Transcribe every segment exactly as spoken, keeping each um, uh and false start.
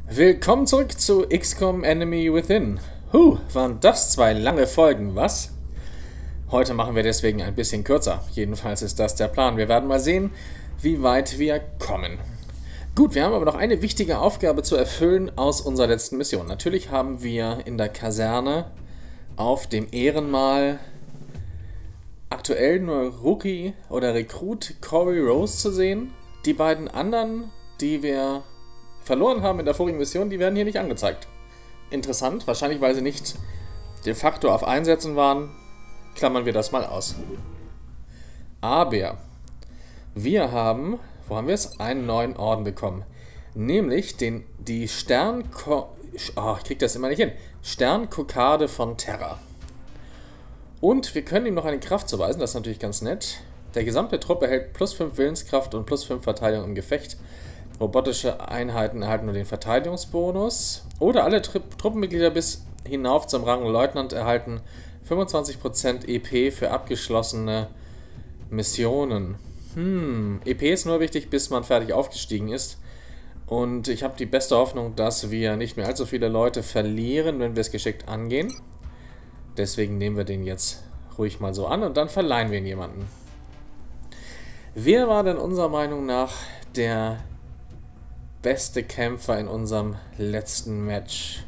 Willkommen zurück zu X COM Enemy Within. Huh, waren das zwei lange Folgen, was? Heute machen wir deswegen ein bisschen kürzer. Jedenfalls ist das der Plan. Wir werden mal sehen, wie weit wir kommen. Gut, wir haben aber noch eine wichtige Aufgabe zu erfüllen aus unserer letzten Mission. Natürlich haben wir in der Kaserne auf dem Ehrenmal aktuell nur Rookie oder Rekrut Corey Rose zu sehen. Die beiden anderen, die wir verloren haben in der vorigen Mission, die werden hier nicht angezeigt. Interessant, wahrscheinlich weil sie nicht de facto auf Einsätzen waren. Klammern wir das mal aus. Aber wir haben, wo haben wir es? Einen neuen Orden bekommen. Nämlich den, die Stern... Oh, ich krieg das immer nicht hin. Sternkokade von Terra. Und wir können ihm noch eine Kraft zuweisen, das ist natürlich ganz nett. Der gesamte Trupp erhält plus fünf Willenskraft und plus fünf Verteidigung im Gefecht. Robotische Einheiten erhalten nur den Verteidigungsbonus. Oder alle Tru Truppenmitglieder bis hinauf zum Rang Leutnant erhalten fünfundzwanzig Prozent E P für abgeschlossene Missionen. Hm, E P ist nur wichtig, bis man fertig aufgestiegen ist. Und ich habe die beste Hoffnung, dass wir nicht mehr allzu viele Leute verlieren, wenn wir es geschickt angehen. Deswegen nehmen wir den jetzt ruhig mal so an und dann verleihen wir ihn jemanden. Wer war denn unserer Meinung nach der beste Kämpfer in unserem letzten Match?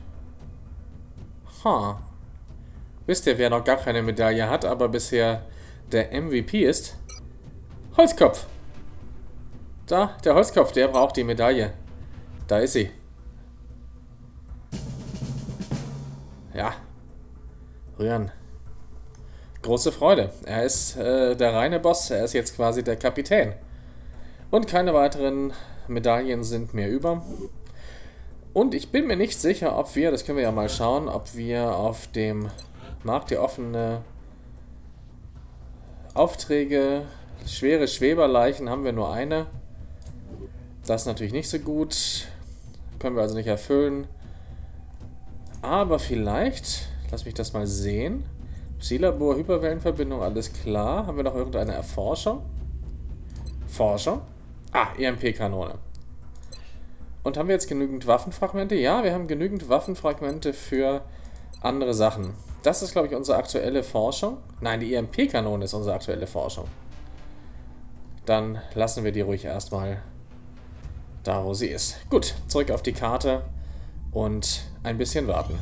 Ha. Wisst ihr, wer noch gar keine Medaille hat, aber bisher der M V P ist? Holzkopf. Da, der Holzkopf, der braucht die Medaille. Da ist sie. Ja. Rühren. Große Freude. Er ist äh, der reine Boss. Er ist jetzt quasi der Kapitän. Und keine weiteren Medaillen sind mehr über. Und ich bin mir nicht sicher, ob wir, das können wir ja mal schauen, ob wir auf dem Markt der offene Aufträge, schwere Schweberleichen haben wir nur eine. Das ist natürlich nicht so gut. Können wir also nicht erfüllen. Aber vielleicht, lass mich das mal sehen. Psilabor, Hyperwellenverbindung, alles klar. Haben wir noch irgendeine Erforschung? Forschung? Ah, E M P-Kanone. Und haben wir jetzt genügend Waffenfragmente? Ja, wir haben genügend Waffenfragmente für andere Sachen. Das ist, glaube ich, unsere aktuelle Forschung. Nein, die E M P-Kanone ist unsere aktuelle Forschung. Dann lassen wir die ruhig erstmal da, wo sie ist. Gut, zurück auf die Karte und ein bisschen warten.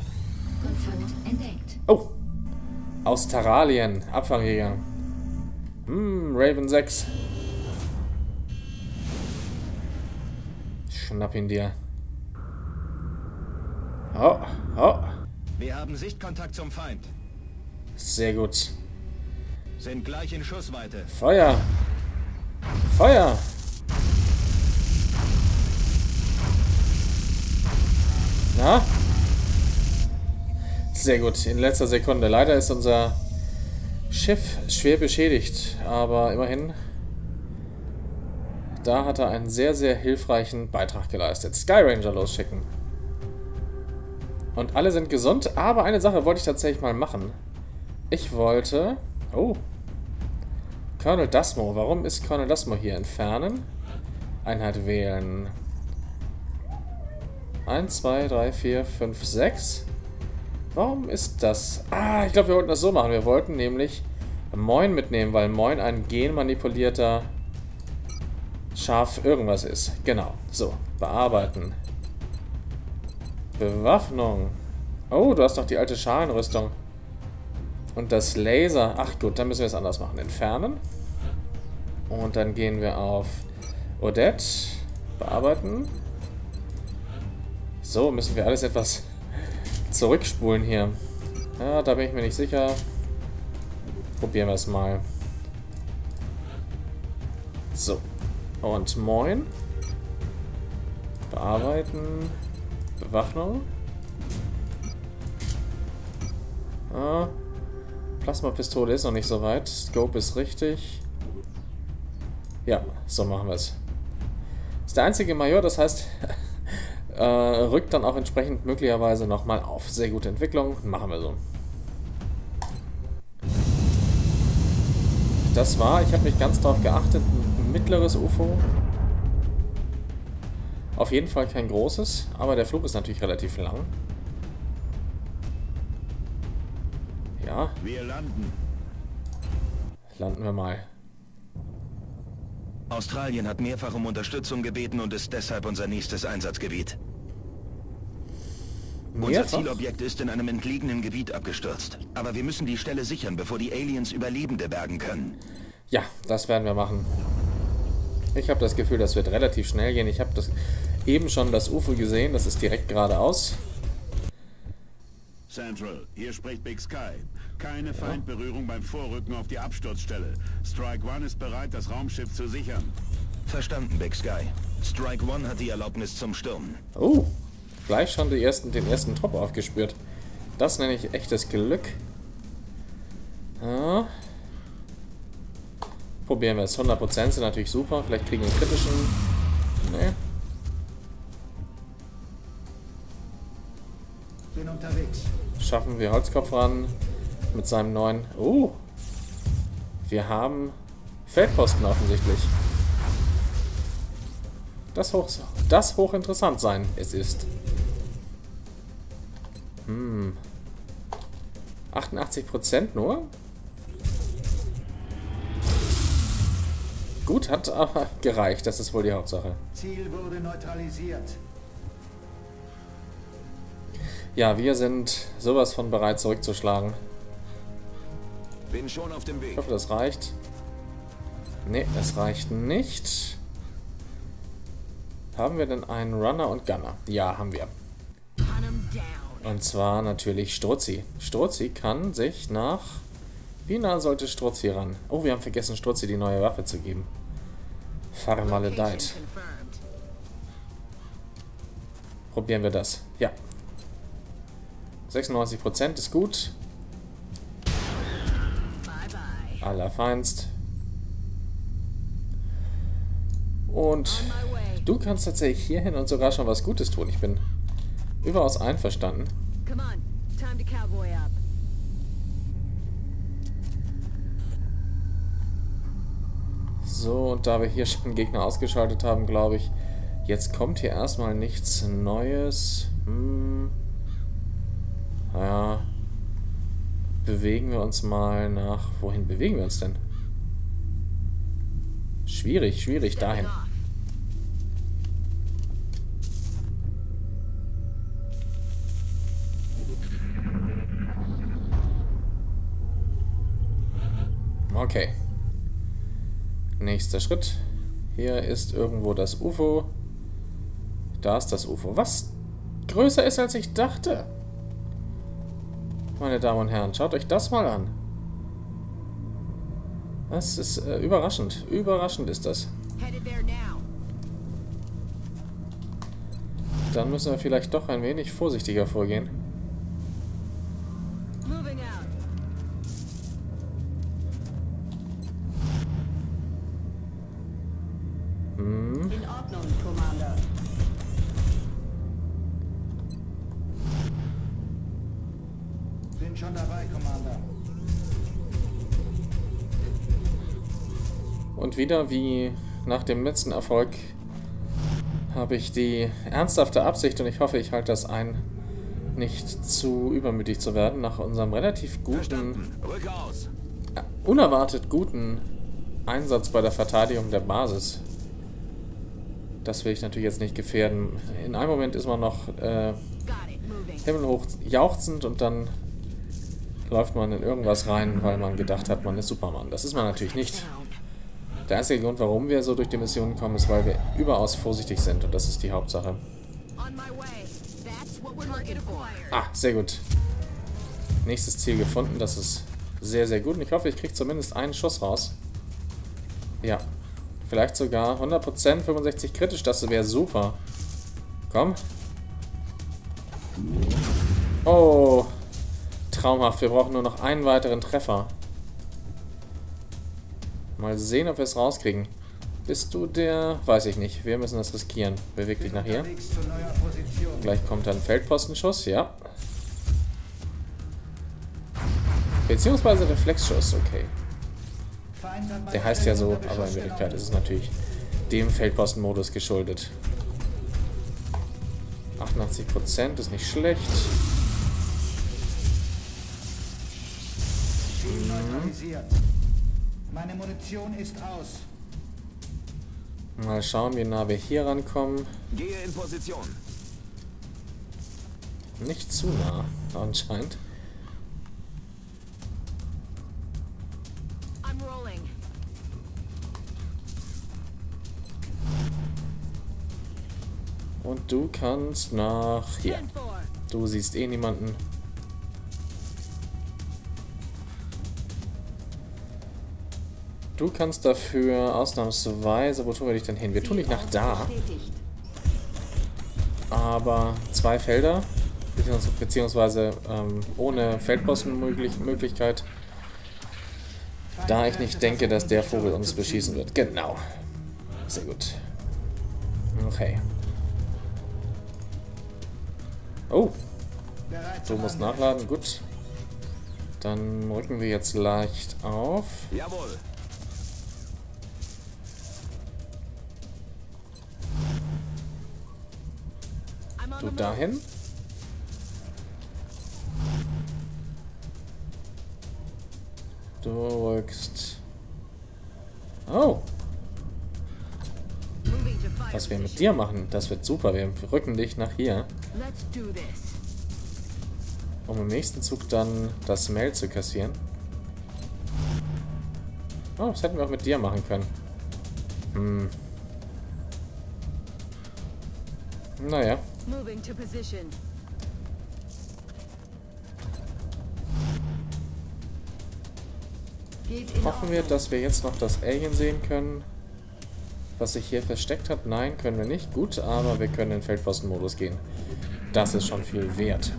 Oh! Australien, Abfangjäger. Hm, Raven sechs. Schnapp ihn dir. Oh, oh. Wir haben Sichtkontakt zum Feind. Sehr gut. Sind gleich in Schussweite. Feuer! Feuer! Na? Sehr gut, in letzter Sekunde. Leider ist unser Schiff schwer beschädigt, aber immerhin, da hat er einen sehr, sehr hilfreichen Beitrag geleistet. Sky Ranger losschicken. Und alle sind gesund, aber eine Sache wollte ich tatsächlich mal machen. Ich wollte... Oh. Colonel Dasmo. Warum ist Colonel Dasmo hier? Entfernen. Einheit wählen. eins, zwei, drei, vier, fünf, sechs. Warum ist das? Ah, ich glaube, wir wollten das so machen. Wir wollten nämlich Moin mitnehmen, weil Moin ein genmanipulierter Schaf irgendwas ist. Genau. So, bearbeiten. Bewaffnung. Oh, du hast noch die alte Schalenrüstung. Und das Laser. Ach gut, dann müssen wir es anders machen. Entfernen. Und dann gehen wir auf Odette. Bearbeiten. So, müssen wir alles etwas zurückspulen hier. Ja, da bin ich mir nicht sicher. Probieren wir es mal. So. Und Moin. Bearbeiten. Bewaffnung. Ah. Plasmapistole ist noch nicht so weit. Scope ist richtig. Ja, so machen wir es. Ist der einzige Major, das heißt... Äh, rückt dann auch entsprechend möglicherweise nochmal auf. Sehr gute Entwicklung. Machen wir so. Das war, ich habe nicht ganz darauf geachtet, ein mittleres U F O. Auf jeden Fall kein großes, aber der Flug ist natürlich relativ lang. Ja. Wir landen. Landen wir mal. Australien hat mehrfach um Unterstützung gebeten und ist deshalb unser nächstes Einsatzgebiet. Unser Zielobjekt ist in einem entlegenen Gebiet abgestürzt. Aber wir müssen die Stelle sichern, bevor die Aliens Überlebende bergen können. Ja, das werden wir machen. Ich habe das Gefühl, das wird relativ schnell gehen. Ich habe das eben schon das U F O gesehen. Das ist direkt geradeaus. Central, hier spricht Big Sky. Keine Feindberührung beim Vorrücken auf die Absturzstelle. Strike One ist bereit, das Raumschiff zu sichern. Verstanden, Big Sky. Strike One hat die Erlaubnis zum Stürmen. Oh, gleich schon die ersten, den ersten Trupp aufgespürt. Das nenne ich echtes Glück. Ja. Probieren wir es. hundert Prozent sind natürlich super. Vielleicht kriegen wir einen kritischen. Nee. Bin unterwegs. Schaffen wir Holzkopf ran mit seinem neuen... Oh! Wir haben Feldposten offensichtlich. Das hoch, das hochinteressant sein es ist. Hm. achtundachtzig Prozent nur? Gut, hat aber gereicht. Das ist wohl die Hauptsache. Ziel wurde neutralisiert. Ja, wir sind sowas von bereit zurückzuschlagen. Bin schon auf dem Ich Weg. hoffe, das reicht. Ne, das reicht nicht. Haben wir denn einen Runner und Gunner? Ja, haben wir. Und zwar natürlich Struzzi. Struzzi kann sich nach... Wie nah sollte Struzzi ran? Oh, wir haben vergessen, Struzzi die neue Waffe zu geben. Farmaledeit. Probieren wir das. Ja. sechsundneunzig Prozent ist gut. Allerfeinst. Und du kannst tatsächlich hier hin und sogar schon was Gutes tun. Ich bin überaus einverstanden. So, und da wir hier schon Gegner ausgeschaltet haben, glaube ich, jetzt kommt hier erstmal nichts Neues. Hm. Naja. Bewegen wir uns mal nach... Wohin bewegen wir uns denn? Schwierig, schwierig, dahin. Okay. Nächster Schritt. Hier ist irgendwo das U F O. Da ist das U F O. Was größer ist, als ich dachte. Meine Damen und Herren, schaut euch das mal an. Das ist äh, überraschend. Überraschend ist das. Dann müssen wir vielleicht doch ein wenig vorsichtiger vorgehen. Hm. In Ordnung, Commander. Bin schon dabei, Commander. Und wieder wie nach dem letzten Erfolg habe ich die ernsthafte Absicht, und ich hoffe, ich halte das ein, nicht zu übermütig zu werden, nach unserem relativ guten, äh, unerwartet guten Einsatz bei der Verteidigung der Basis. Das will ich natürlich jetzt nicht gefährden. In einem Moment ist man noch äh, himmelhoch jauchzend und dann läuft man in irgendwas rein, weil man gedacht hat, man ist Superman. Das ist man natürlich nicht. Der einzige Grund, warum wir so durch die Mission kommen, ist, weil wir überaus vorsichtig sind, und das ist die Hauptsache. Ah, sehr gut. Nächstes Ziel gefunden, das ist sehr, sehr gut. Und ich hoffe, ich kriege zumindest einen Schuss raus. Ja. Vielleicht sogar hundert Prozent, fünfundsechzig kritisch, das wäre super. Komm. Oh. Traumhaft, wir brauchen nur noch einen weiteren Treffer. Mal sehen, ob wir es rauskriegen. Bist du der... Weiß ich nicht. Wir müssen das riskieren. Beweg dich nach hier. Gleich kommt dann ein Feldpostenschuss, ja. Beziehungsweise Reflexschuss, okay. Der heißt ja so, aber in Wirklichkeit ist es natürlich dem Feldpostenmodus geschuldet. achtundachtzig Prozent ist nicht schlecht. Ziel neutralisiert. Meine Munition ist aus. Mal schauen, wie nah wir hier rankommen. Gehe in Position. Nicht zu nah, anscheinend. I'm rolling. Und du kannst nach hier. ten four. Du siehst eh niemanden. Du kannst dafür ausnahmsweise, wo tun wir dich denn hin? Wir tun dich nach da. Aber zwei Felder, beziehungsweise, beziehungsweise ähm, ohne Feldpostenmöglichkeit, da ich nicht denke, dass der Vogel uns beschießen wird. Genau. Sehr gut. Okay. Oh, Bereit du zum musst Angriff. nachladen. Gut. Dann rücken wir jetzt leicht auf. Jawohl. I'm on Du the move. dahin. Du rückst. Oh, Moving to fire was wir mit position. dir machen, das wird super. Wir rücken dich nach hier, Let's do this. um im nächsten Zug dann das Mail zu kassieren. Oh, das hätten wir auch mit dir machen können. Hm. Naja. Moving to position. Geht in Hoffen wir, dass wir jetzt noch das Alien sehen können, was sich hier versteckt hat. Nein, können wir nicht. Gut, aber wir können in Feldpostenmodus gehen. Das ist schon viel wert.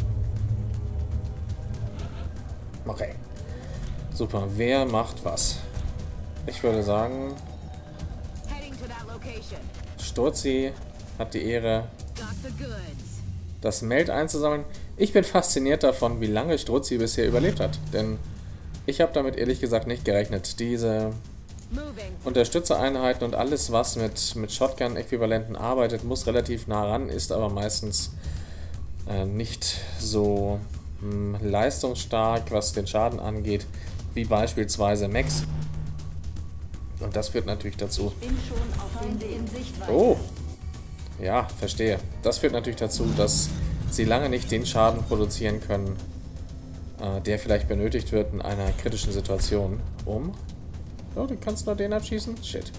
Okay. Super, wer macht was? Ich würde sagen, Heading to that location. Sturzi hat die Ehre, Got the goods. das Meld einzusammeln. Ich bin fasziniert davon, wie lange Struzzi bisher überlebt hat. Denn ich habe damit ehrlich gesagt nicht gerechnet. Diese Moving. Unterstützereinheiten und alles, was mit, mit Shotgun-Äquivalenten arbeitet, muss relativ nah ran, ist aber meistens äh, nicht so mh, leistungsstark, was den Schaden angeht, wie beispielsweise Max. Und das führt natürlich dazu. Bin schon auf dem Weg. In Sichtweite. Oh! Ja, verstehe. Das führt natürlich dazu, dass sie lange nicht den Schaden produzieren können, äh, der vielleicht benötigt wird in einer kritischen Situation. Um. Oh, du kannst nur den abschießen? Shit.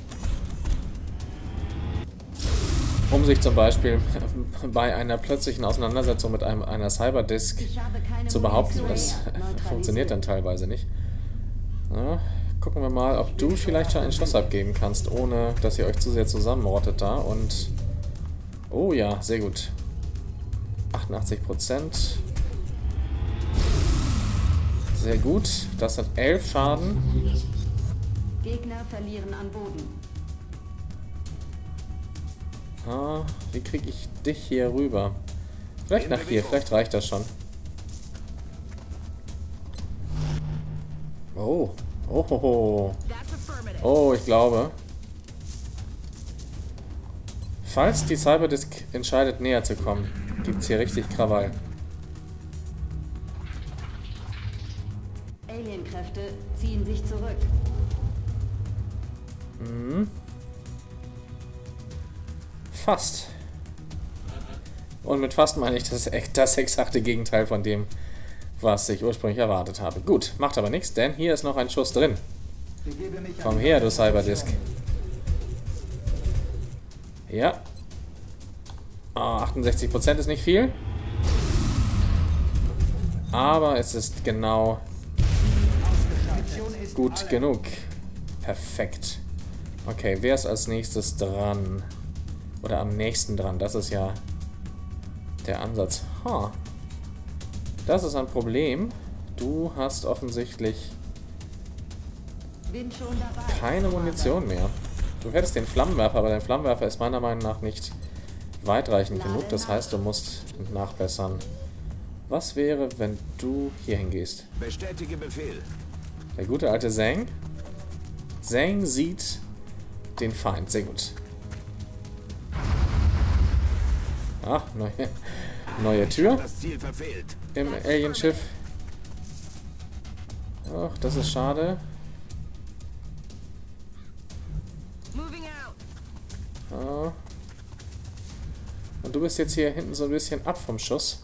Um sich zum Beispiel bei einer plötzlichen Auseinandersetzung mit einem, einer Cyberdisk Ich habe keine zu behaupten, Munition das mehr. Neutralisiert. funktioniert dann teilweise nicht. Ja, gucken wir mal, ob du vielleicht schon einen Schuss abgeben kannst, ohne dass ihr euch zu sehr zusammenrottet da. Und oh ja, sehr gut. achtundachtzig Prozent. Sehr gut. Das hat elf Schaden. Gegner verlieren an Boden. Ah, wie kriege ich dich hier rüber? Vielleicht nach hier, vielleicht reicht das schon. Oh. Oh, ho, ho. That's affirmative. Oh, ich glaube. Falls die Cyberdisk entscheidet, näher zu kommen, gibt es hier richtig Krawall. Alienkräfte ziehen sich zurück. Mhm. Fast. Und mit fast meine ich das, das exakte Gegenteil von dem, was ich ursprünglich erwartet habe. Gut, macht aber nichts, denn hier ist noch ein Schuss drin. Begebe mich Komm an her, die du Cyberdisk. Position. Ja. Oh, achtundsechzig Prozent ist nicht viel. Aber es ist genau Munition ist gut alle. genug. Perfekt. Okay, wer ist als nächstes dran? Oder am nächsten dran? Das ist ja der Ansatz. Ha. Das ist ein Problem. Du hast offensichtlich Bin schon dabei. keine Munition mehr. Du hättest den Flammenwerfer, aber dein Flammenwerfer ist meiner Meinung nach nicht weitreichend genug. Das heißt, du musst nachbessern. Was wäre, wenn du hier hingehst? Bestätige Befehl. Der gute alte Zhang. Zhang sieht... den Feind, sehr gut. Ah, neue, neue Tür Das Ziel verfehlt. im Alienschiff. Ach, das ist schade. Moving out. Ah. Und du bist jetzt hier hinten so ein bisschen ab vom Schuss.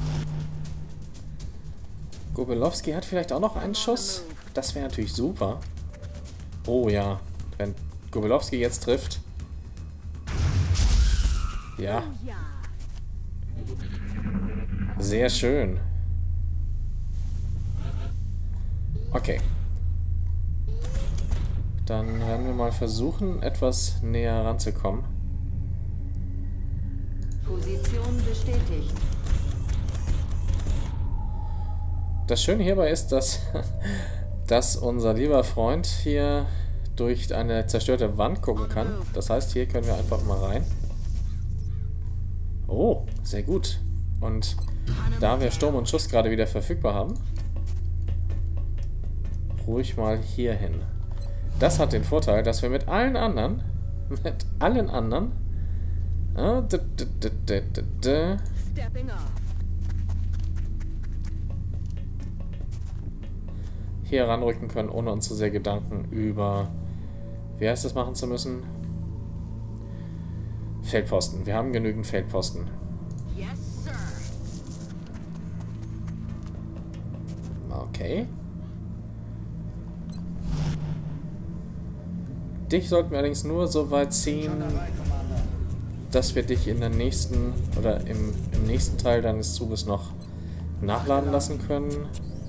Gobelowski hat vielleicht auch noch einen Schuss. Das wäre natürlich super. Oh ja, wenn Gobelowski jetzt trifft. Ja. Ja. Sehr schön. Okay. Dann werden wir mal versuchen, etwas näher ranzukommen. Position bestätigt. Das Schöne hierbei ist, dass, dass unser lieber Freund hier durch eine zerstörte Wand gucken kann. Das heißt, hier können wir einfach mal rein. Oh, sehr gut. Und da wir Sturm und Schuss gerade wieder verfügbar haben, ruhig mal hier hin. Das hat den Vorteil, dass wir mit allen anderen, mit allen anderen, ah, d -d -d -d -d -d Stepping off. hier ranrücken können, ohne uns zu sehr Gedanken über, wie heißt das, machen zu müssen. Feldposten. Wir haben genügend Feldposten. Yes, sir. Okay. Dich sollten wir allerdings nur so weit ziehen, dass wir dich in der nächsten oder im, im nächsten Teil deines Zuges noch nachladen lassen können.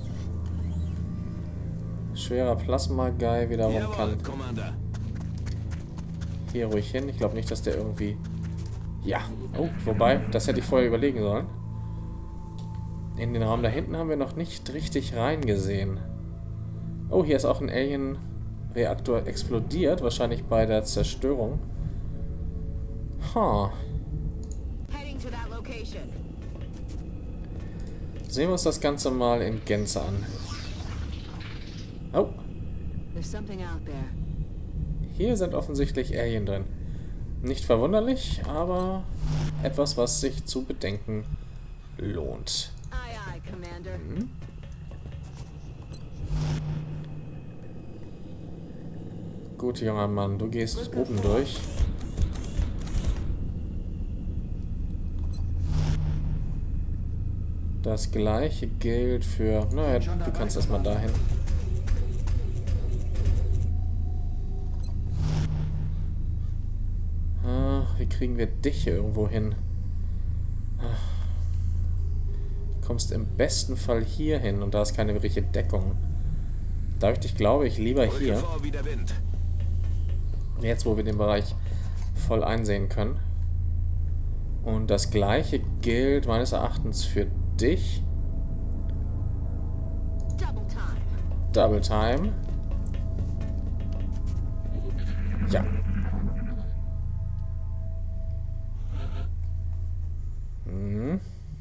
Schwerer Plasma-Guy wiederum kann Commander. hier ruhig hin. Ich glaube nicht, dass der irgendwie... Ja. Oh, wobei, das hätte ich vorher überlegen sollen. In den Raum da hinten haben wir noch nicht richtig reingesehen. Oh, hier ist auch ein Alien-Reaktor explodiert. Wahrscheinlich bei der Zerstörung. Ha. Heading to that location. Sehen wir uns das Ganze mal in Gänze an. Oh, There's something out there. hier sind offensichtlich Alien drin. Nicht verwunderlich, aber etwas, was sich zu bedenken lohnt. Aye, aye, Commander. Hm? Gut, junger Mann, du gehst oben durch. Das gleiche gilt für... Naja, du kannst erstmal dahin. Ah, wie kriegen wir dich hier irgendwo hin? Du kommst im besten Fall hier hin und da ist keine wirkliche Deckung. Da habe ich dich, glaube ich, lieber hier. Vor wie der Wind. Jetzt, wo wir den Bereich voll einsehen können. Und das gleiche gilt meines Erachtens für dich. Double time. Double Time. Ja. Hm.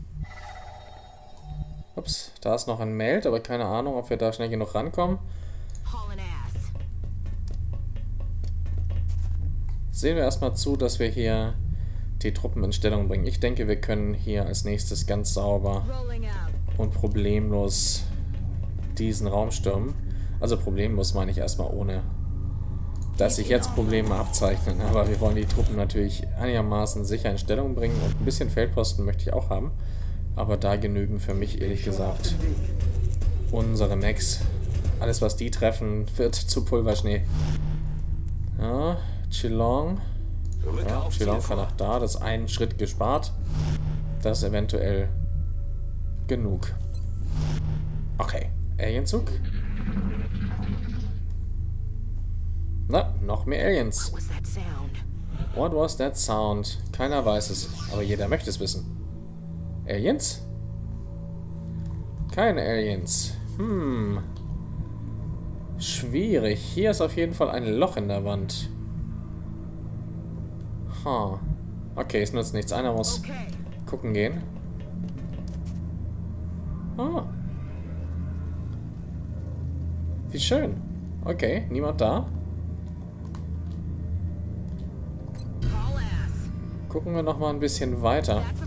Ups, da ist noch ein Meld, aber keine Ahnung, ob wir da schnell genug rankommen. Hauling ass. Sehen wir erstmal zu, dass wir hier die Truppen in Stellung bringen. Ich denke, wir können hier als nächstes ganz sauber Rolling out. und problemlos diesen Raum stürmen. Also problemlos meine ich erstmal ohne, dass sich jetzt Probleme abzeichnen. Aber wir wollen die Truppen natürlich einigermaßen sicher in Stellung bringen und ein bisschen Feldposten möchte ich auch haben. Aber da genügen für mich ehrlich gesagt unsere Mechs. Alles, was die treffen, wird zu Pulverschnee. Ja, Chilong. Ja, Chilong kann nach da. Das ist ein Schritt gespart. Das ist eventuell genug. Okay, Alienzug. Na, noch mehr Aliens. What's that sound? What was that sound? Keiner weiß es, aber jeder möchte es wissen. Aliens? Keine Aliens. Hm. Schwierig. Hier ist auf jeden Fall ein Loch in der Wand. Ha. Okay, es nützt nichts. Einer muss Okay. gucken gehen. Ah. Wie schön. Okay, niemand da. Haul ass. Gucken wir noch mal ein bisschen weiter. That's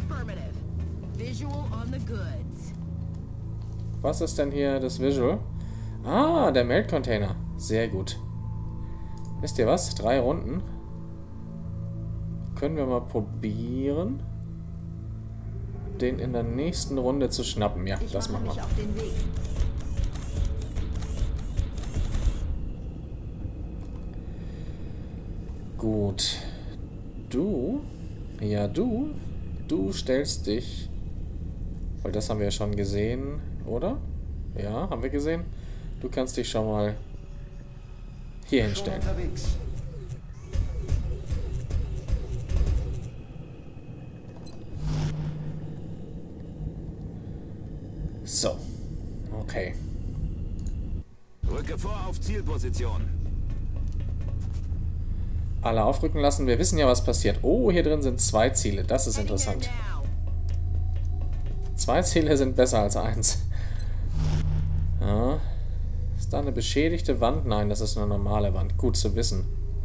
goods. Was ist denn hier das Visual? Ah, der Meldcontainer. Sehr gut. Wisst ihr was? Drei Runden. Können wir mal probieren, den in der nächsten Runde zu schnappen. Ja, Ich das mache machen mich wir. auf den Weg. Gut. Du? Ja, du? Du stellst dich... Weil das haben wir ja schon gesehen, oder? Ja, haben wir gesehen. Du kannst dich schon mal hier Schon hinstellen. unterwegs. So. Okay. Rücke vor auf Zielposition. Alle aufrücken lassen. Wir wissen ja, was passiert. Oh, hier drin sind zwei Ziele. Das ist interessant. Zwei Ziele sind besser als eins. Ja. Ist da eine beschädigte Wand? Nein, das ist eine normale Wand. Gut zu wissen.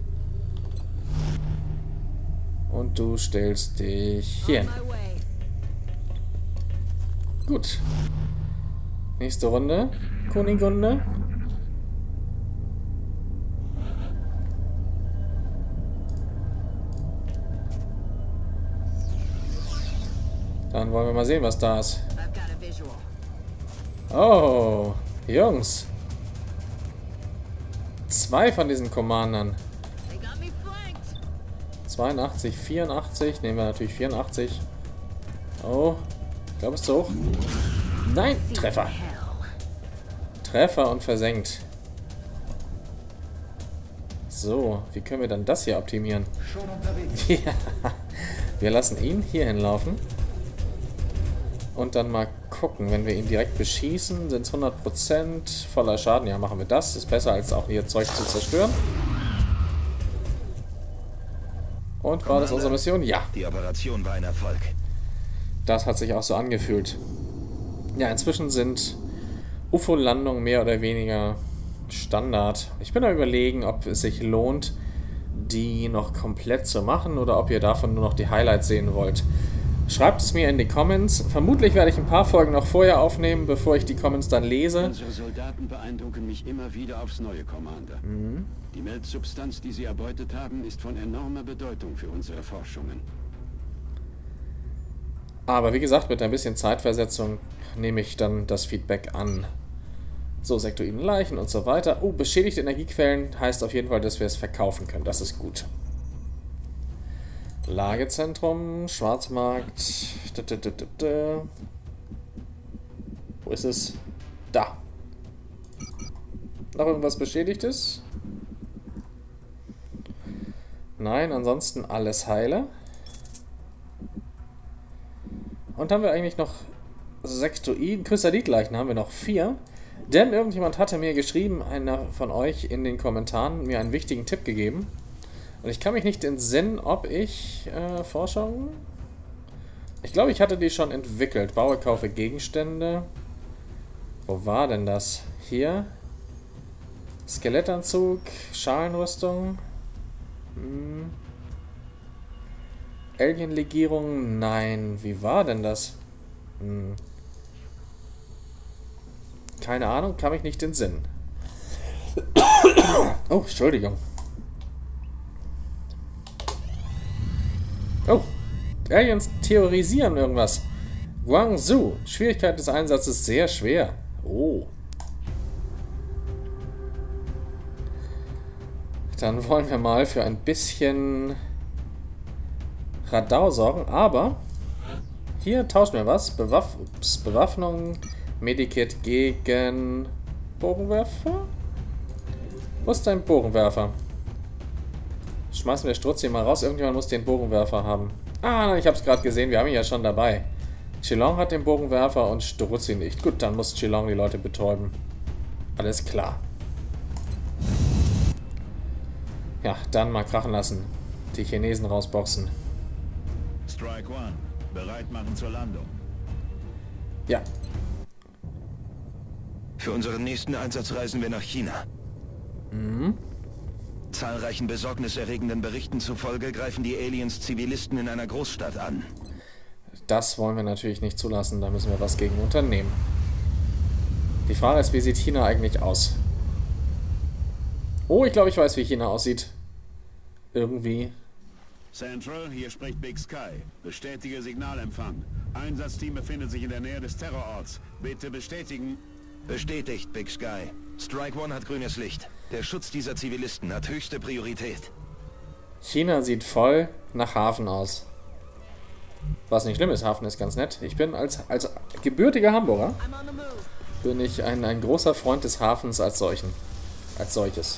Und du stellst dich hier hin. Gut. Nächste Runde. Kunigunde. Dann wollen wir mal sehen, was da ist. I've got a visual. Oh, Jungs. Zwei von diesen Commandern. They got me flanked. zweiundachtzig, vierundachtzig. Nehmen wir natürlich vierundachtzig. Oh, ich glaube, es ist zu hoch. Nein, Treffer. Hell. Treffer und versenkt. So, wie können wir dann das hier optimieren? Schon unterwegs. Ja, wir lassen ihn hier hinlaufen. Und dann mal gucken, wenn wir ihn direkt beschießen, sind es hundert Prozent voller Schaden. Ja, machen wir das. Ist besser, als auch hier Zeug zu zerstören. Und war das unsere Mission? Ja, Die Operation war ein Erfolg. das hat sich auch so angefühlt. Ja, inzwischen sind U F O-Landungen mehr oder weniger Standard. Ich bin am Überlegen, ob es sich lohnt, die noch komplett zu machen oder ob ihr davon nur noch die Highlights sehen wollt. Schreibt es mir in die Comments. Vermutlich werde ich ein paar Folgen noch vorher aufnehmen, bevor ich die Comments dann lese. Unsere Soldaten beeindrucken mich immer wieder aufs neue, Commander. Die Meldsubstanz, die sie erbeutet haben, ist von enormer Bedeutung für unsere Forschungen. Aber wie gesagt, mit ein bisschen Zeitversetzung nehme ich dann das Feedback an. So, sektoiden Leichen und so weiter. Oh, beschädigte Energiequellen heißt auf jeden Fall, dass wir es verkaufen können. Das ist gut. Lagezentrum, Schwarzmarkt. Da, da, da, da, da. Wo ist es? Da. Noch irgendwas Beschädigtes? Nein, ansonsten alles heile. Und haben wir eigentlich noch Sektoiden, Chrysalidleichen haben wir noch vier. Denn irgendjemand hatte mir geschrieben, einer von euch in den Kommentaren, mir einen wichtigen Tipp gegeben. Und ich kann mich nicht entsinnen, ob ich äh, Forschung... Ich glaube, ich hatte die schon entwickelt. Baue, kaufe Gegenstände. Wo war denn das? Hier. Skelettanzug, Schalenrüstung. Hm. Alien-Legierung, nein. Wie war denn das? Hm. Keine Ahnung, kann mich nicht entsinnen. Oh, Entschuldigung. Oh, Aliens theorisieren irgendwas. Guangzhou, Schwierigkeit des Einsatzes sehr schwer. Oh. Dann wollen wir mal für ein bisschen Radau sorgen, aber hier tauschen wir was. Bewaff Bewaffnung, Medikit gegen Bogenwerfer? Wo ist dein Bogenwerfer? Schmeißen wir Strutz hier mal raus. Irgendjemand muss den Bogenwerfer haben. Ah, ich habe es gerade gesehen. Wir haben ihn ja schon dabei. Chilong hat den Bogenwerfer und Struzzi nicht. Gut, dann muss Chilong die Leute betäuben. Alles klar. Ja, dann mal krachen lassen. Die Chinesen rausboxen. Strike One, bereit machen zur Landung. Ja. Für unseren nächsten Einsatz reisen wir nach China. Mhm. Zahlreichen besorgniserregenden Berichten zufolge greifen die Aliens Zivilisten in einer Großstadt an. das wollen wir natürlich nicht zulassen. Da müssen wir was gegen unternehmen. Die Frage ist, wie sieht China eigentlich aus? Oh, ich glaube, ich weiß, wie China aussieht. Irgendwie. Central, hier spricht Big Sky. Bestätige Signalempfang. Einsatzteam befindet sich in der Nähe des Terrororts. Bitte bestätigen. Bestätigt, Big Sky. Strike One hat grünes Licht. Der Schutz dieser Zivilisten hat höchste Priorität. China sieht voll nach Hafen aus. Was nicht schlimm ist, Hafen ist ganz nett. Ich bin als, als gebürtiger Hamburger, bin ich ein, ein großer Freund des Hafens als solchen. Als solches.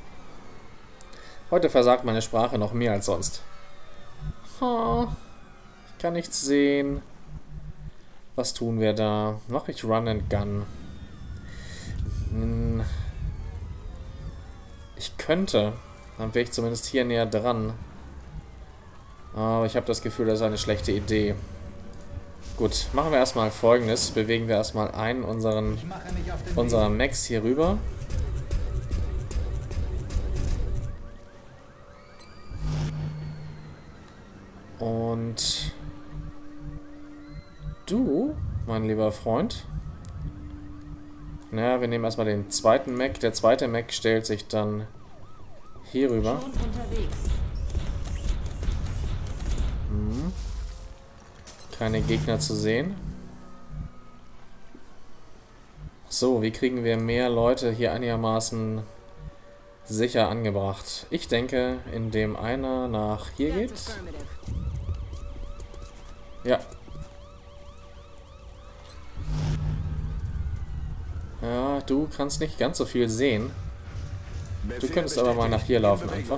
Heute versagt meine Sprache noch mehr als sonst. Oh, ich kann nichts sehen. Was tun wir da? Mache ich Run and Gun? Hm. Ich könnte. Dann wäre ich zumindest hier näher dran. Aber ich habe das Gefühl, das ist eine schlechte Idee. Gut, machen wir erstmal Folgendes. Bewegen wir erstmal einen unseren, unserer Mechs hier rüber. Und du, mein lieber Freund. Naja, wir nehmen erstmal den zweiten Mech. Der zweite Mech stellt sich dann hier rüber. Hm. Keine Gegner zu sehen. So, wie kriegen wir mehr Leute hier einigermaßen sicher angebracht? Ich denke, indem einer nach hier geht. Ja. Ja, du kannst nicht ganz so viel sehen. Du könntest aber mal nach hier laufen einfach.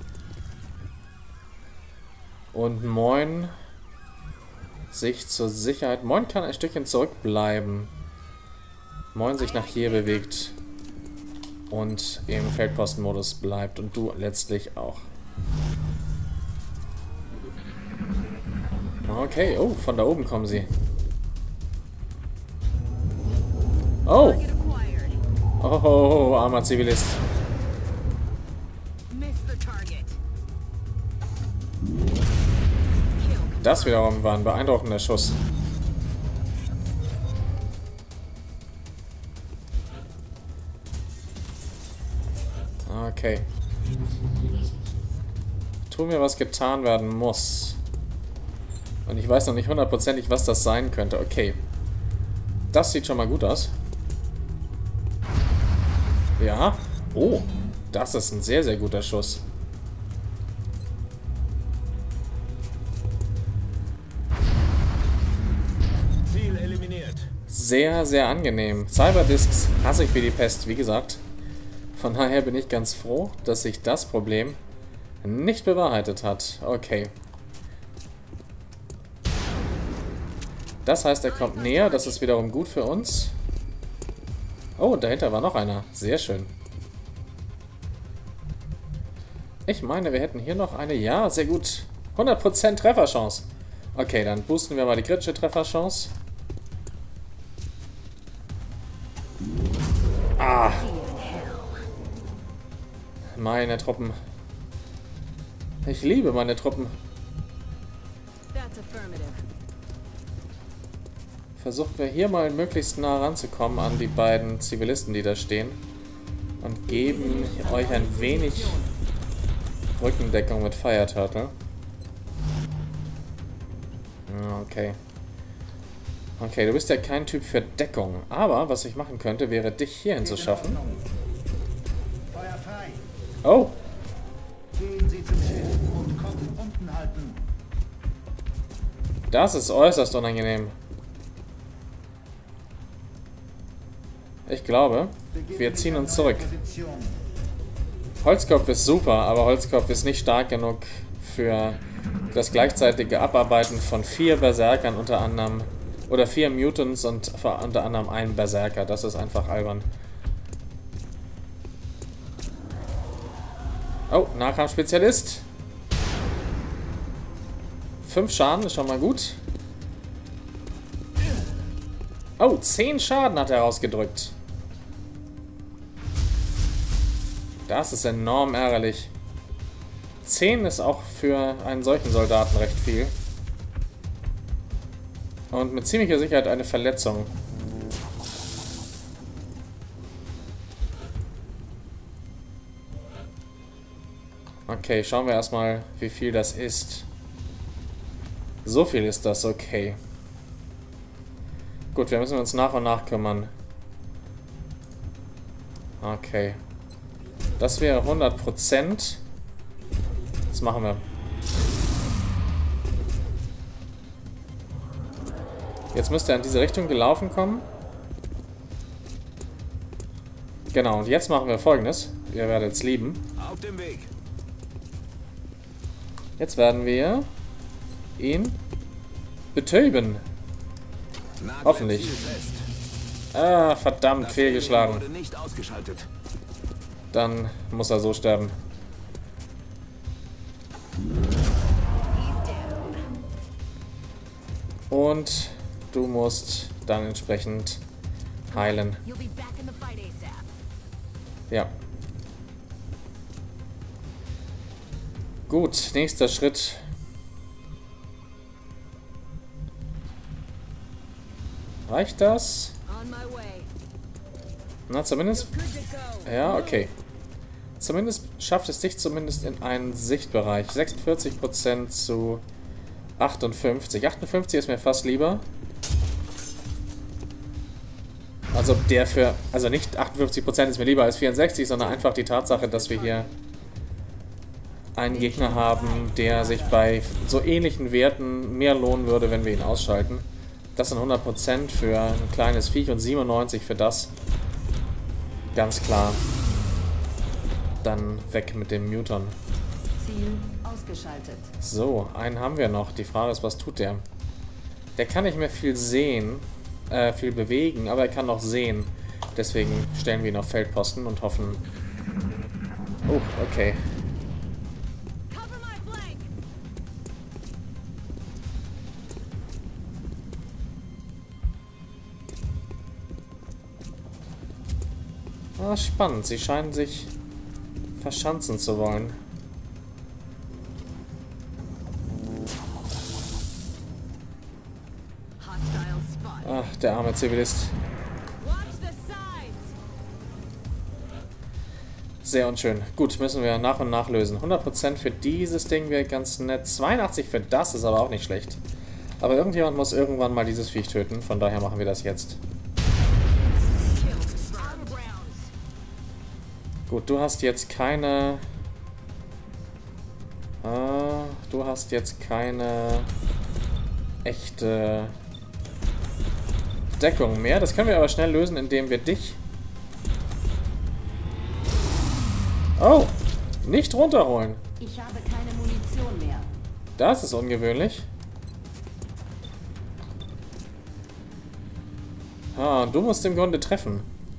Und Moin sich zur Sicherheit... Moin kann ein Stückchen zurückbleiben. Moin sich nach hier bewegt. Und im Feldpostenmodus bleibt. Und du letztlich auch. Okay, oh, von da oben kommen sie. Oh! Oh, oh, oh, armer Zivilist. Das wiederum war ein beeindruckender Schuss. Okay. Tu mir, was getan werden muss. Und ich weiß noch nicht hundertprozentig, was das sein könnte. Okay. Das sieht schon mal gut aus. Ja. Oh, das ist ein sehr, sehr guter Schuss. Ziel eliminiert. Sehr, sehr angenehm. Cyberdisks hasse ich wie die Pest, wie gesagt. Von daher bin ich ganz froh, dass sich das Problem nicht bewahrheitet hat. Okay. Das heißt, er kommt näher. Das ist wiederum gut für uns. Oh, dahinter war noch einer. Sehr schön. Ich meine, wir hätten hier noch eine... Ja, sehr gut. hundert Prozent Trefferchance. Okay, dann boosten wir mal die kritische Trefferchance. Ah. Meine Truppen. Ich liebe meine Truppen. Versuchen wir hier mal möglichst nah ranzukommen an die beiden Zivilisten, die da stehen. Und geben euch ein wenig Rückendeckung mit Fire Turtle. Okay. Okay, du bist ja kein Typ für Deckung. Aber was ich machen könnte, wäre dich hierhin zu schaffen. Oh! Das ist äußerst unangenehm. Ich glaube, wir ziehen uns zurück. Holzkopf ist super, aber Holzkopf ist nicht stark genug für das gleichzeitige Abarbeiten von vier Berserkern unter anderem, oder vier Mutants und unter anderem einen Berserker. Das ist einfach albern. Oh, Nahkampfspezialist. Fünf Schaden ist schon mal gut. Oh, zehn Schaden hat er rausgedrückt. Das ist enorm ärgerlich. zehn ist auch für einen solchen Soldaten recht viel. Und mit ziemlicher Sicherheit eine Verletzung. Okay, schauen wir erstmal, wie viel das ist. So viel ist das, okay. Gut, wir müssen uns nach und nach kümmern. Okay. Das wäre hundert Prozent. Das machen wir. Jetzt müsste er in diese Richtung gelaufen kommen. Genau, und jetzt machen wir Folgendes. Ihr werdet es lieben. Auf dem Weg. Jetzt werden wir ihn betäuben. Hoffentlich. Ah, verdammt, fehlgeschlagen. Wurde nicht ausgeschaltet. Dann muss er so sterben. Und du musst dann entsprechend heilen. You'll be back in the fight ASAP. Ja. Gut, nächster Schritt. Reicht das? On my way. Na, zumindest... Good to go. Ja, okay. Zumindest schafft es dich zumindest in einen Sichtbereich. sechsundvierzig Prozent zu achtundfünfzig. achtundfünfzig ist mir fast lieber. Also der für... Also nicht achtundfünfzig Prozent ist mir lieber als vierundsechzig, sondern einfach die Tatsache, dass wir hier einen Gegner haben, der sich bei so ähnlichen Werten mehr lohnen würde, wenn wir ihn ausschalten. Das sind hundert Prozent für ein kleines Viech und siebenundneunzig für das. Ganz klar. Dann weg mit dem Muton. Ziel ausgeschaltet. So, einen haben wir noch. Die Frage ist, was tut der? Der kann nicht mehr viel sehen, äh, viel bewegen, aber er kann noch sehen. Deswegen stellen wir ihn auf Feldposten und hoffen... Oh, okay. Cover my flank. Ah, spannend. Sie scheinen sich verschanzen zu wollen. Hostile spot. Ach, der arme Zivilist. Watch the sides. Sehr unschön. Gut, müssen wir nach und nach lösen. hundert Prozent für dieses Ding wäre ganz nett. zweiundachtzig für das ist aber auch nicht schlecht. Aber irgendjemand muss irgendwann mal dieses Viech töten. Von daher machen wir das jetzt. Gut, du hast jetzt keine... Äh, du hast jetzt keine echte Deckung mehr. Das können wir aber schnell lösen, indem wir dich... Oh! Nicht runterholen. Ich habe keine Munition mehr. Das ist ungewöhnlich. Ah, du musst im Grunde treffen.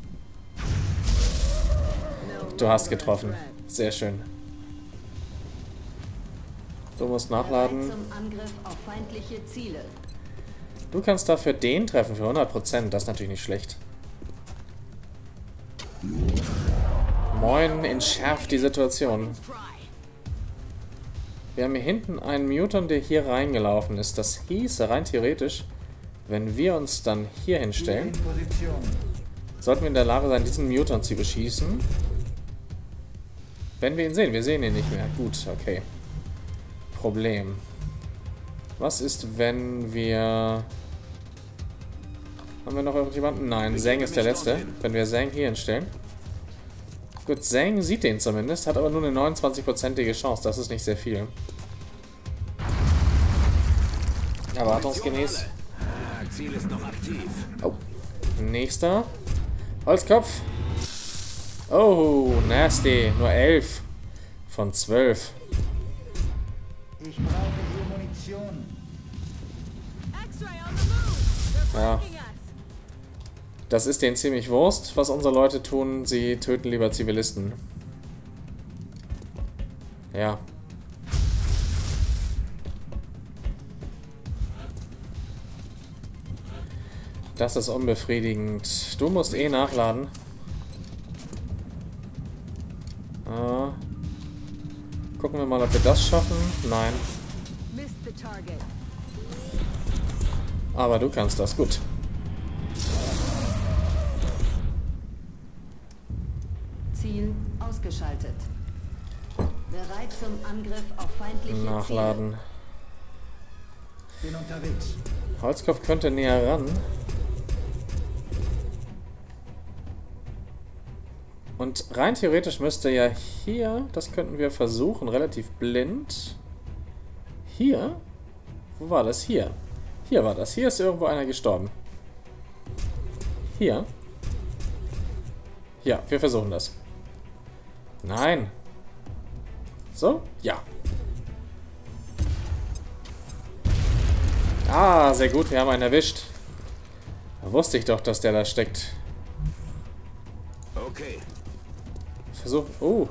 Du hast getroffen. Sehr schön. Du musst nachladen. Zum Angriff auf feindliche Ziele. Du kannst dafür den treffen für hundert Prozent. Das ist natürlich nicht schlecht. Moin, entschärft die Situation. Wir haben hier hinten einen Muton, der hier reingelaufen ist. Das hieße rein theoretisch, wenn wir uns dann hier hinstellen, sollten wir in der Lage sein, diesen Muton zu beschießen. Wenn wir ihn sehen. Wir sehen ihn nicht mehr. Gut, okay. Problem. Was ist, wenn wir... Haben wir noch irgendjemanden? Nein, Zhang ist der Letzte. Wenn wir Zhang hier hinstellen. Gut, Zhang sieht den zumindest, hat aber nur eine neunundzwanzig-prozentige Chance. Das ist nicht sehr viel. Erwartungsgemäß. Ziel ist noch aktiv. Oh. Nächster. Holzkopf. Oh, nasty. Nur elf von zwölf. Ich brauche hier Munition. X-ray on the move. They're Ja. flanking us. Das ist denen ziemlich Wurst, was unsere Leute tun. Sie töten lieber Zivilisten. Ja. Das ist unbefriedigend. Du musst eh nachladen. Ah. Gucken wir mal, ob wir das schaffen. Nein. Missed the target. Aber du kannst das gut. Ziel ausgeschaltet. Bereit zum Angriff auf feindliche Nachladen. Bin unterwegs. Holzkopf könnte näher ran. Und rein theoretisch müsste ja hier, das könnten wir versuchen, relativ blind. Hier? Wo war das? Hier. Hier war das. Hier ist irgendwo einer gestorben. Hier. Ja, wir versuchen das. Nein. So? Ja. Ah, sehr gut. Wir haben einen erwischt. Da wusste ich doch, dass der da steckt. Okay. Versuch... Oh.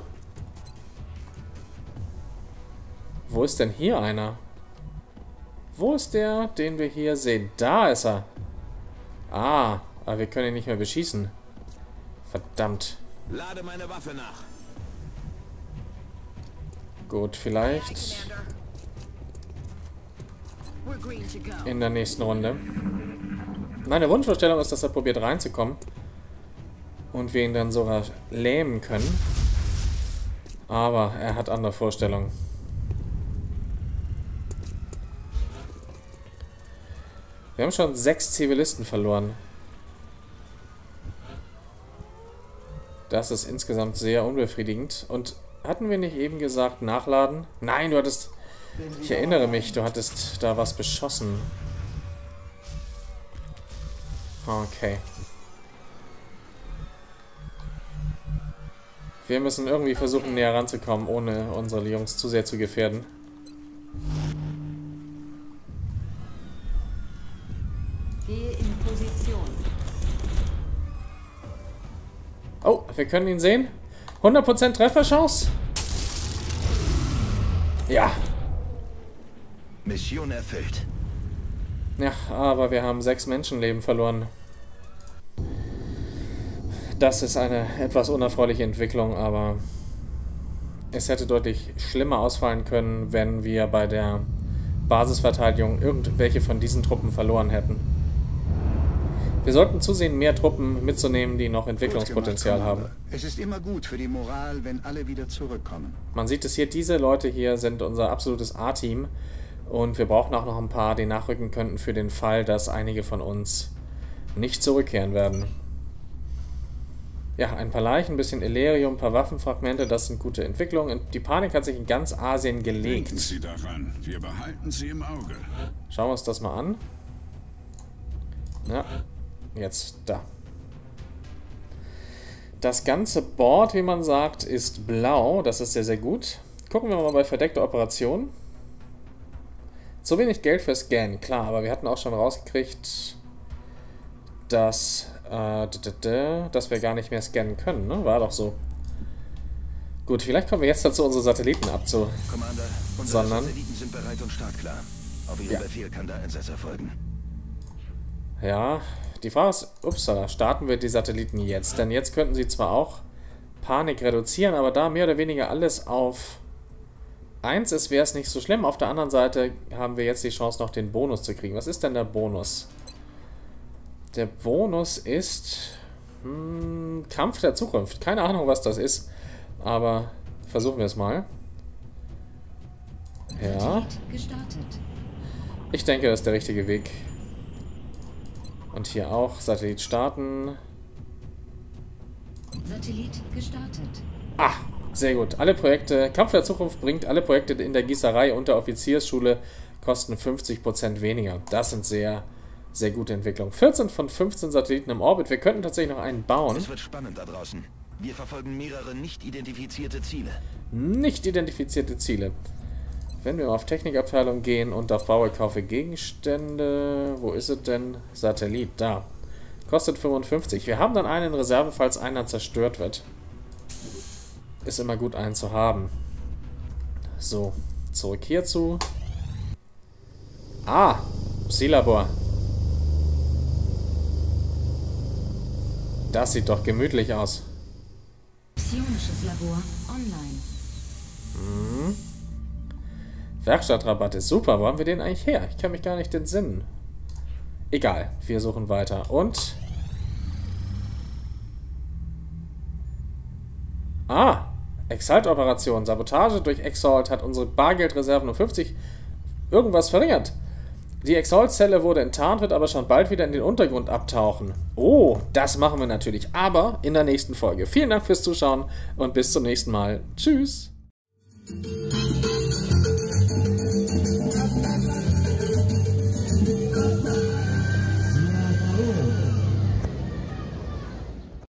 Wo ist denn hier einer? Wo ist der, den wir hier sehen? Da ist er. Ah, aber wir können ihn nicht mehr beschießen. Verdammt. Lade meine Waffe nach. Gut, vielleicht We're green to go. in der nächsten Runde. Meine Wunschvorstellung ist, dass er probiert reinzukommen. Und wir ihn dann sogar lähmen können. Aber er hat andere Vorstellungen. Wir haben schon sechs Zivilisten verloren. Das ist insgesamt sehr unbefriedigend. Und hatten wir nicht eben gesagt, nachladen? Nein, du hattest... Ich erinnere mich, du hattest da was beschossen. Okay. Wir müssen irgendwie versuchen, näher ranzukommen, ohne unsere Jungs zu sehr zu gefährden. Gehe in Position. Oh, wir können ihn sehen. hundert Prozent Trefferchance? Ja. Mission erfüllt. Ja, aber wir haben sechs Menschenleben verloren. Das ist eine etwas unerfreuliche Entwicklung, aber es hätte deutlich schlimmer ausfallen können, wenn wir bei der Basisverteidigung irgendwelche von diesen Truppen verloren hätten. Wir sollten zusehen, mehr Truppen mitzunehmen, die noch Entwicklungspotenzial haben. Es ist immer gut für die Moral, wenn alle wieder zurückkommen. Man sieht es hier, diese Leute hier sind unser absolutes A-Team und wir brauchen auch noch ein paar, die nachrücken könnten für den Fall, dass einige von uns nicht zurückkehren werden. Ja, ein paar Leichen, ein bisschen Elerium, ein paar Waffenfragmente, das sind gute Entwicklungen. Und die Panik hat sich in ganz Asien gelegt. Denken Sie daran, wir behalten sie im Auge. Schauen wir uns das mal an. Ja, jetzt da. Das ganze Board, wie man sagt, ist blau. Das ist sehr, sehr gut. Gucken wir mal bei verdeckter Operation. Zu wenig Geld für Scan, klar, aber wir hatten auch schon rausgekriegt, dass, äh, dass wir gar nicht mehr scannen können, ne? War doch so. Gut, vielleicht kommen wir jetzt dazu, unsere Satelliten abzu... Commander, unsere Sondern- Satelliten sind bereit und startklar. Auf Ihren Ja. Befehl kann der Einsatz erfolgen. Ja, die Frage ist, upsala, starten wir die Satelliten jetzt? Denn jetzt könnten sie zwar auch Panik reduzieren, aber da mehr oder weniger alles auf eins ist, wäre es nicht so schlimm. Auf der anderen Seite haben wir jetzt die Chance, noch den Bonus zu kriegen. Was ist denn der Bonus? Der Bonus ist hm, Kampf der Zukunft. Keine Ahnung, was das ist, aber versuchen wir es mal. Ja, Satellit gestartet. ich denke, das ist der richtige Weg. Und hier auch Satellit starten. Satellit gestartet. Ah, sehr gut. Alle Projekte, Kampf der Zukunft bringt alle Projekte in der Gießerei und der Offiziersschule kosten fünfzig Prozent weniger. Das sind sehr, sehr gute Entwicklungen. vierzehn von fünfzehn Satelliten im Orbit. Wir könnten tatsächlich noch einen bauen. Es wird spannend da draußen. Wir verfolgen mehrere nicht identifizierte Ziele. Nicht identifizierte Ziele. Wenn wir mal auf Technikabteilung gehen und auf Baue, kaufe Gegenstände. Wo ist es denn? Satellit, da. Kostet fünfundfünfzig. Wir haben dann einen in Reserve, falls einer zerstört wird. Ist immer gut, einen zu haben. So, zurück hierzu. Ah, Psi-Labor. Das sieht doch gemütlich aus. Psionisches Labor online. Hm. Werkstattrabatt ist super. Wo haben wir den eigentlich her? Ich kann mich gar nicht entsinnen. Egal, wir suchen weiter. Und... Ah, Exalt-Operation. Sabotage durch Exalt hat unsere Bargeldreserven um fünfzig irgendwas verringert. Die Exalt-Zelle wurde enttarnt, wird aber schon bald wieder in den Untergrund abtauchen. Oh, das machen wir natürlich, aber in der nächsten Folge. Vielen Dank fürs Zuschauen und bis zum nächsten Mal. Tschüss!